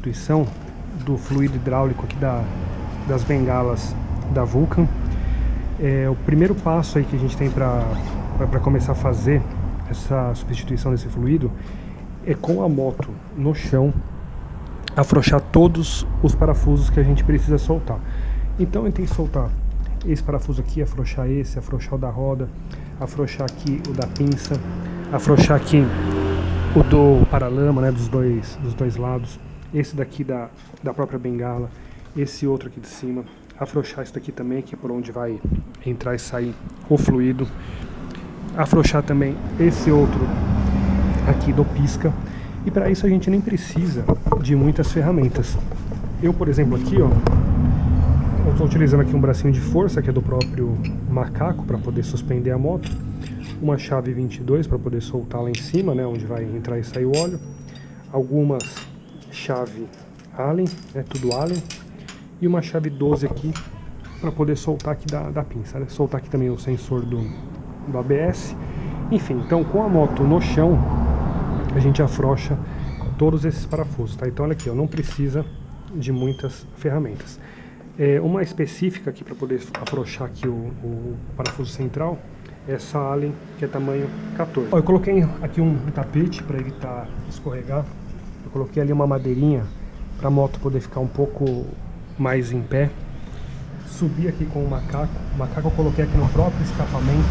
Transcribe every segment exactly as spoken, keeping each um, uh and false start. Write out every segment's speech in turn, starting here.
substituição do fluido hidráulico aqui da, das bengalas da Vulcan. É, o primeiro passo aí que a gente tem para para começar a fazer essa substituição desse fluido é, com a moto no chão, afrouxar todos os parafusos que a gente precisa soltar. Então a gente tem que soltar esse parafuso aqui, afrouxar esse, afrouxar o da roda, afrouxar aqui o da pinça, afrouxar aqui o do paralama, né, dos dois, dos dois lados, esse daqui da, da própria bengala, esse outro aqui de cima, afrouxar esse daqui também, que é por onde vai entrar e sair o fluido, afrouxar também esse outro aqui do pisca. E para isso a gente nem precisa de muitas ferramentas. Eu, por exemplo, aqui, ó, eu estou utilizando aqui um bracinho de força, que é do próprio macaco, para poder suspender a moto. Uma chave vinte e dois para poder soltar lá em cima, né, onde vai entrar e sair o óleo. Algumas chave Allen, né, tudo Allen. E uma chave doze aqui para poder soltar aqui da, da pinça, né? Soltar aqui também o sensor do, do A B S. Enfim, então com a moto no chão, a gente afrouxa todos esses parafusos, tá? Então olha aqui, ó, não precisa de muitas ferramentas. É, uma específica aqui para poder afrouxar aqui o, o parafuso central, é essa Allen, que é tamanho quatorze. Ó, eu coloquei aqui um, um tapete para evitar escorregar. Eu coloquei ali uma madeirinha para a moto poder ficar um pouco mais em pé. Subi aqui com o macaco. O macaco eu coloquei aqui no próprio escapamento.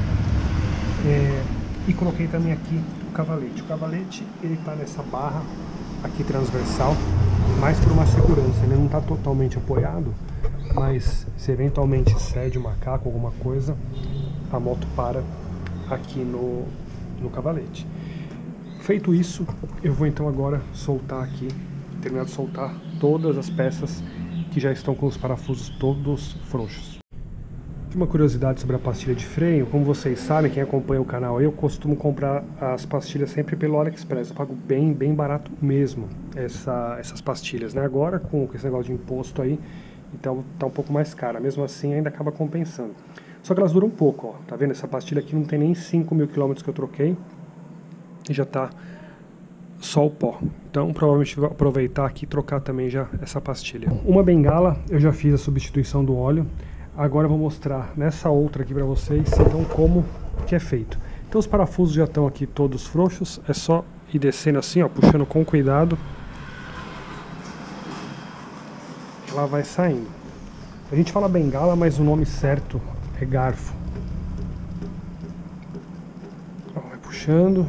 É, e coloquei também aqui o cavalete. O cavalete ele está nessa barra aqui transversal, mais por uma segurança. Ele não está totalmente apoiado, mas se eventualmente cede o macaco, alguma coisa, a moto para aqui no, no cavalete. Feito isso, eu vou então agora soltar aqui, terminar de soltar todas as peças que já estão com os parafusos todos frouxos. Uma curiosidade sobre a pastilha de freio: como vocês sabem, quem acompanha o canal, eu costumo comprar as pastilhas sempre pelo AliExpress. Eu pago bem, bem barato mesmo essa, essas pastilhas, né? Agora com esse negócio de imposto aí, então tá um pouco mais cara. Mesmo assim ainda acaba compensando. Só que elas duram um pouco, ó. Tá vendo? Essa pastilha aqui não tem nem cinco mil quilômetros que eu troquei e já tá só o pó. Então provavelmente vou aproveitar aqui e trocar também já essa pastilha. Uma bengala eu já fiz a substituição do óleo. Agora eu vou mostrar nessa outra aqui para vocês, então, como que é feito. Então os parafusos já estão aqui todos frouxos, é só ir descendo assim, ó, puxando com cuidado. Ela vai saindo. A gente fala bengala, mas o nome certo é garfo. Ó, vai puxando.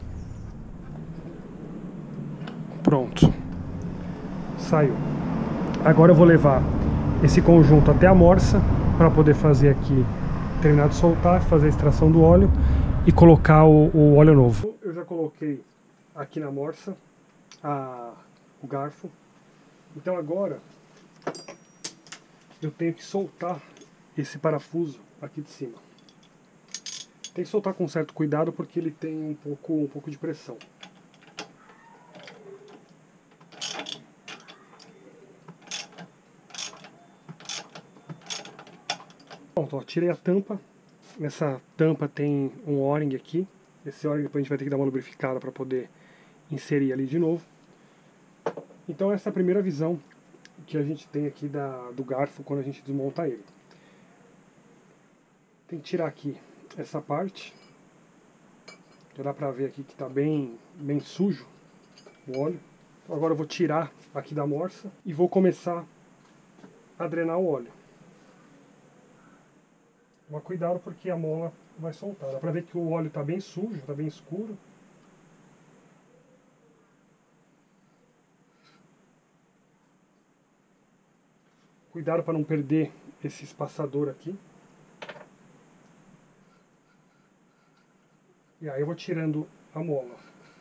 Pronto. Saiu. Agora eu vou levar esse conjunto até a morsa para poder fazer aqui, terminar de soltar, fazer a extração do óleo e colocar o, o óleo novo. Eu já coloquei aqui na morsa a, o garfo. Então agora eu tenho que soltar esse parafuso aqui de cima. Tem que soltar com certo cuidado porque ele tem um pouco, um pouco de pressão. Pronto, ó, tirei a tampa. Essa tampa tem um O-ring aqui. Esse O-ring depois a gente vai ter que dar uma lubrificada para poder inserir ali de novo. Então essa é a primeira visão que a gente tem aqui da, do garfo quando a gente desmonta ele. Tem que tirar aqui essa parte. Já dá pra ver aqui que tá bem, bem sujo o óleo. Então agora eu vou tirar aqui da morsa e vou começar a drenar o óleo. Mas cuidado porque a mola vai soltar. Dá pra ver que o óleo tá bem sujo, tá bem escuro. Cuidado para não perder esse espaçador aqui. E aí eu vou tirando a mola.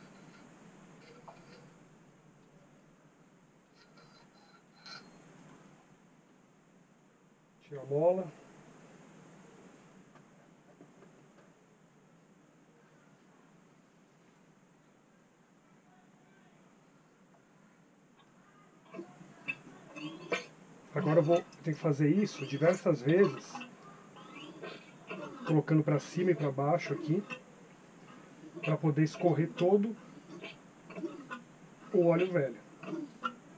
Tira a mola. Agora eu vou ter que fazer isso diversas vezes, colocando para cima e para baixo aqui, para poder escorrer todo o óleo velho.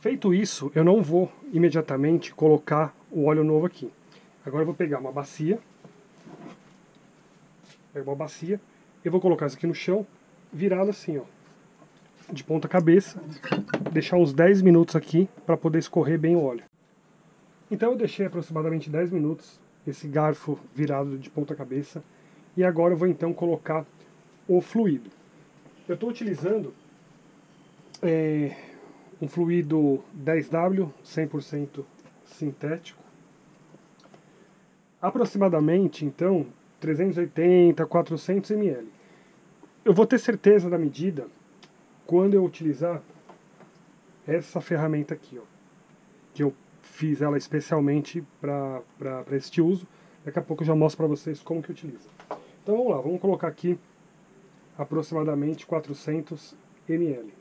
Feito isso, eu não vou imediatamente colocar o óleo novo aqui. Agora eu vou pegar uma bacia, pego uma bacia, eu vou colocar isso aqui no chão, virado assim, ó, de ponta cabeça, deixar uns dez minutos aqui para poder escorrer bem o óleo. Então eu deixei aproximadamente dez minutos esse garfo virado de ponta cabeça e agora eu vou então colocar o fluido. Eu estou utilizando é, um fluido dez W, cem por cento sintético, aproximadamente então trezentos e oitenta, quatrocentos mililitros. Eu vou ter certeza da medida quando eu utilizar essa ferramenta aqui, ó, que eu fiz ela especialmente para este uso. Daqui a pouco eu já mostro para vocês como que utiliza. Então vamos lá, vamos colocar aqui aproximadamente quatrocentos mililitros.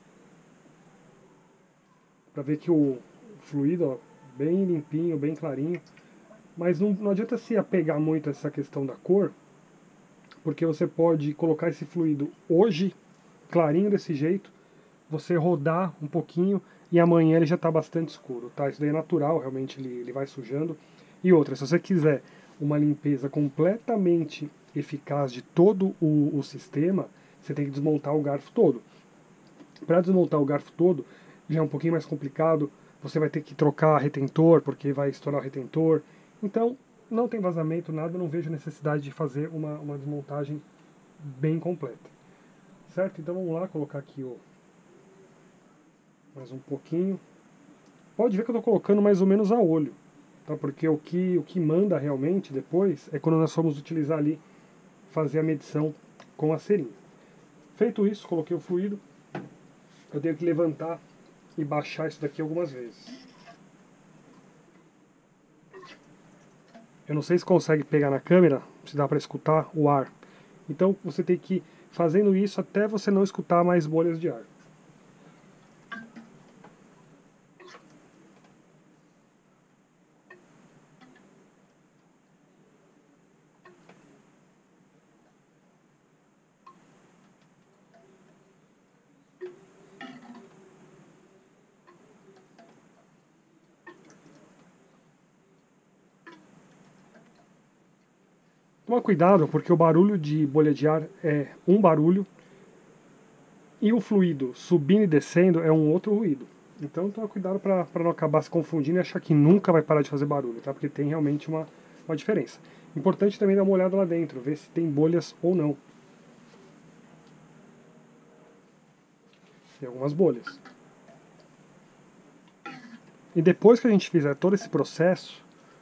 Para ver que o fluido, ó, bem limpinho, bem clarinho. Mas não, não adianta se apegar muito a essa questão da cor, porque você pode colocar esse fluido hoje, clarinho desse jeito, você rodar um pouquinho e amanhã ele já está bastante escuro, tá? Isso daí é natural, realmente ele, ele vai sujando. E outra, se você quiser uma limpeza completamente eficaz de todo o, o sistema, você tem que desmontar o garfo todo. Para desmontar o garfo todo, já é um pouquinho mais complicado, você vai ter que trocar retentor, porque vai estourar o retentor. Então, não tem vazamento, nada, não vejo necessidade de fazer uma, uma desmontagem bem completa. Certo? Então vamos lá, colocar aqui o... mais um pouquinho. Pode ver que eu estou colocando mais ou menos a olho, tá? Porque o que, o que manda realmente depois é quando nós formos utilizar ali, fazer a medição com a seringa. Feito isso, coloquei o fluido, eu tenho que levantar e baixar isso daqui algumas vezes. Eu não sei se consegue pegar na câmera, se dá para escutar o ar. Então você tem que ir fazendo isso até você não escutar mais bolhas de ar. Toma cuidado, porque o barulho de bolha de ar é um barulho e o fluido subindo e descendo é um outro ruído. Então toma cuidado para não acabar se confundindo e achar que nunca vai parar de fazer barulho, tá? Porque tem realmente uma, uma diferença. Importante também dar uma olhada lá dentro, ver se tem bolhas ou não. Tem algumas bolhas. E depois que a gente fizer todo esse processo,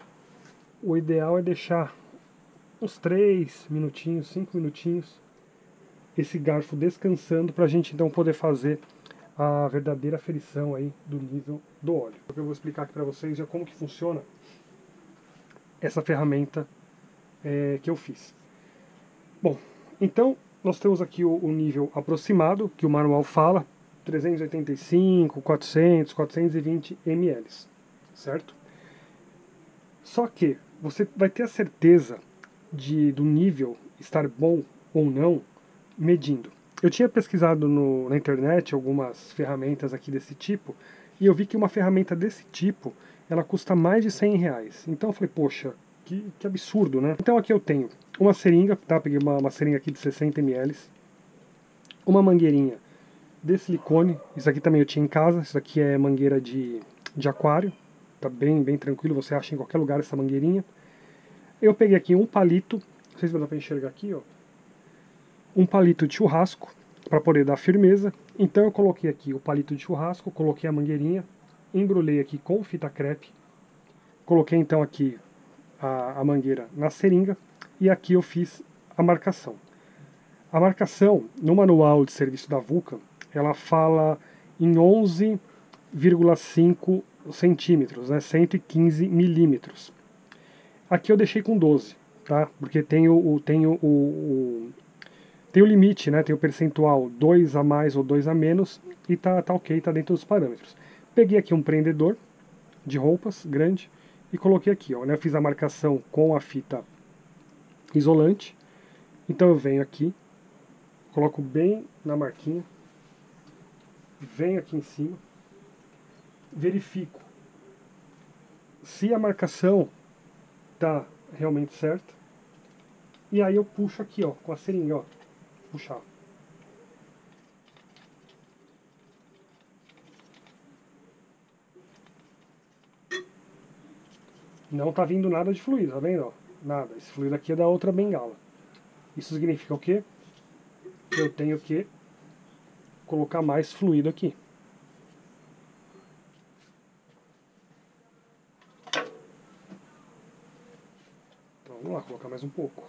o ideal é deixar uns três minutinhos, cinco minutinhos, esse garfo descansando para a gente então poder fazer a verdadeira aferição aí do nível do óleo. Eu vou explicar aqui para vocês já como que funciona essa ferramenta é, que eu fiz. Bom, então nós temos aqui o, o nível aproximado, que o manual fala, trezentos e oitenta e cinco, quatrocentos, quatrocentos e vinte mililitros, certo? Só que você vai ter a certeza de, do nível estar bom ou não medindo. Eu tinha pesquisado no, na internet algumas ferramentas aqui desse tipo e eu vi que uma ferramenta desse tipo ela custa mais de cem reais. Então eu falei, poxa, que, que absurdo, né? Então aqui eu tenho uma seringa, tá? Peguei uma, uma seringa aqui de sessenta mililitros, uma mangueirinha de silicone, isso aqui também eu tinha em casa, isso aqui é mangueira de, de aquário, tá bem, bem tranquilo, você acha em qualquer lugar essa mangueirinha. Eu peguei aqui um palito, não sei se vai dar para enxergar aqui, ó, um palito de churrasco para poder dar firmeza. Então eu coloquei aqui o palito de churrasco, coloquei a mangueirinha, embrulhei aqui com fita crepe, coloquei então aqui a, a mangueira na seringa e aqui eu fiz a marcação. A marcação no manual de serviço da Vulcan, ela fala em onze vírgula cinco centímetros, né, cento e quinze milímetros. Aqui eu deixei com doze, tá? Porque tem o, tem o, o, tem o limite, né? Tem o percentual dois a mais ou dois a menos e tá, tá ok, tá dentro dos parâmetros. Peguei aqui um prendedor de roupas grande e coloquei aqui, ó, né? Eu fiz a marcação com a fita isolante. Então eu venho aqui, coloco bem na marquinha, venho aqui em cima verifico se a marcação tá realmente certa, e aí eu puxo aqui, ó, com a seringa, ó, puxar. Não tá vindo nada de fluido, tá vendo? Ó? Nada. Esse fluido aqui é da outra bengala. Isso significa o quê? Que eu tenho que colocar mais fluido aqui. Então vamos lá, colocar mais um pouco.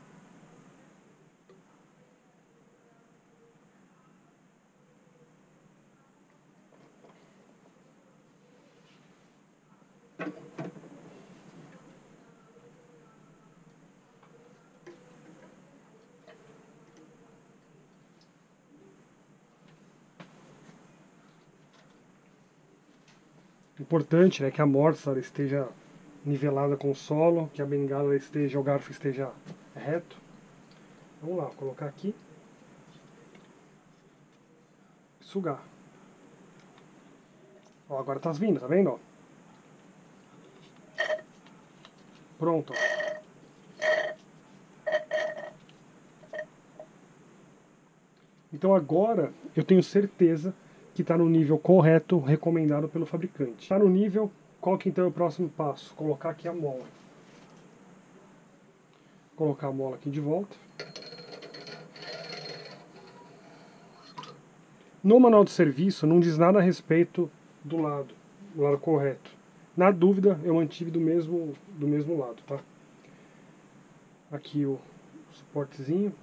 Importante, né, que a morsa esteja nivelada com o solo, que a bengala esteja, o garfo esteja reto. Vamos lá, vou colocar aqui. Sugar. Ó, agora tá vindo, tá vendo? Ó? Pronto. Então agora eu tenho certeza que está no nível correto recomendado pelo fabricante. Está no nível, qual que então é o próximo passo? Colocar aqui a mola. Colocar a mola aqui de volta. No manual de serviço não diz nada a respeito do lado, do lado correto. Na dúvida eu mantive do mesmo, do mesmo lado, tá? Aqui o suportezinho.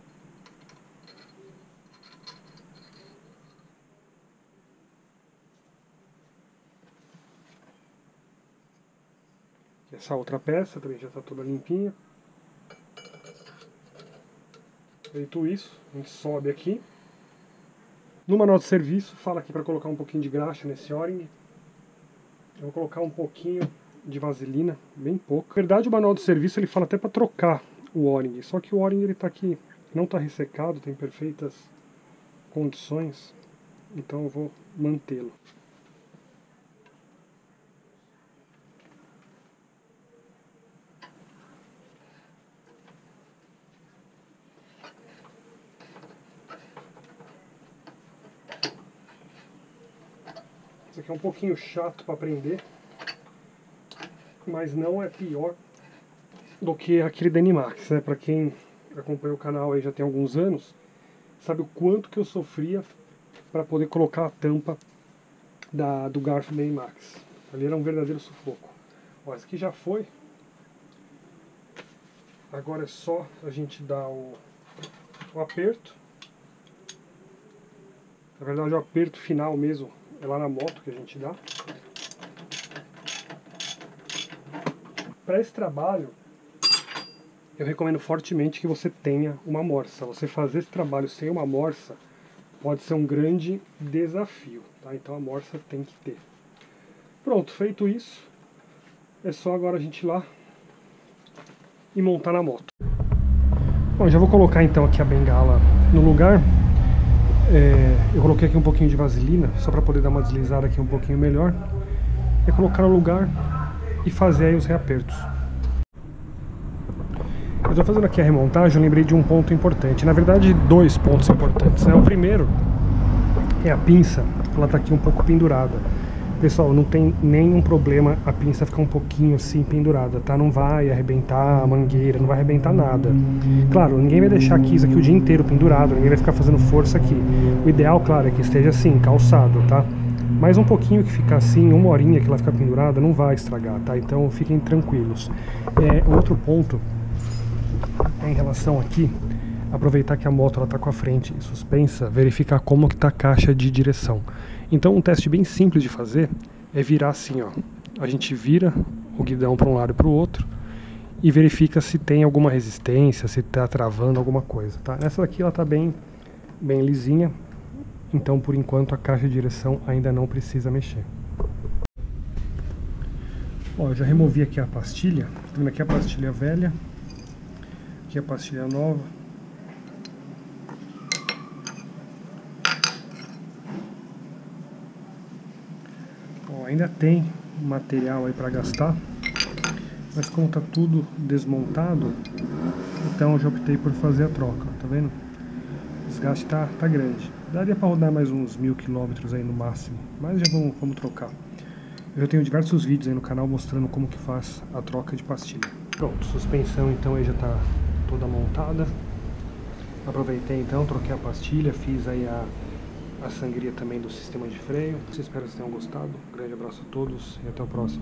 Essa outra peça também já está toda limpinha. Feito isso, a gente sobe aqui. No manual de serviço, fala aqui para colocar um pouquinho de graxa nesse O-ring. Eu vou colocar um pouquinho de vaselina, bem pouco. Na verdade, o manual de serviço ele fala até para trocar o O-ring, só que o O-ring ele está aqui, não está ressecado, tem perfeitas condições, então eu vou mantê-lo. Isso aqui é um pouquinho chato para aprender, mas não é pior do que aquele Denimax, né? Para quem acompanha o canal aí já tem alguns anos, sabe o quanto que eu sofria para poder colocar a tampa da, do garfo Denimax. Ali era um verdadeiro sufoco. Ó, esse aqui já foi. Agora é só a gente dar o, o aperto. Na verdade o aperto final mesmo é lá na moto que a gente dá. Para esse trabalho, eu recomendo fortemente que você tenha uma morsa. Você fazer esse trabalho sem uma morsa pode ser um grande desafio, tá? Então a morsa tem que ter. Pronto, feito isso, é só agora a gente ir lá e montar na moto. Bom, já vou colocar então aqui a bengala no lugar. É, eu coloquei aqui um pouquinho de vaselina, só para poder dar uma deslizada aqui um pouquinho melhor. É colocar no lugar e fazer aí os reapertos. Eu estou fazendo aqui a remontagem, eu lembrei de um ponto importante. Na verdade, dois pontos importantes, né? O primeiro é a pinça, ela está aqui um pouco pendurada. Pessoal, não tem nenhum problema a pinça ficar um pouquinho assim pendurada, tá? Não vai arrebentar a mangueira, não vai arrebentar nada. Claro, ninguém vai deixar aqui isso aqui o dia inteiro pendurado, ninguém vai ficar fazendo força aqui. O ideal, claro, é que esteja assim, calçado, tá? Mas um pouquinho que ficar assim, uma horinha que ela ficar pendurada, não vai estragar, tá? Então fiquem tranquilos. É, outro ponto é em relação aqui, aproveitar que a moto ela tá com a frente suspensa, verificar como que tá a caixa de direção. Então um teste bem simples de fazer é virar assim, ó. A gente vira o guidão para um lado e para o outro e verifica se tem alguma resistência, se está travando alguma coisa, tá? Essa daqui ela tá bem, bem lisinha, então por enquanto a caixa de direção ainda não precisa mexer. Ó, eu já removi aqui a pastilha, tá vendo aqui a pastilha velha, aqui a pastilha nova. Ainda tem material aí para gastar, mas como tá tudo desmontado, então eu já optei por fazer a troca, tá vendo? O desgaste tá, tá grande. Daria para rodar mais uns mil quilômetros aí no máximo, mas já vamos, vamos trocar. Eu já tenho diversos vídeos aí no canal mostrando como que faz a troca de pastilha. Pronto, suspensão então aí já tá toda montada. Aproveitei então, troquei a pastilha, fiz aí a, a sangria também do sistema de freio. Espero que vocês tenham gostado. Um grande abraço a todos e até o próximo.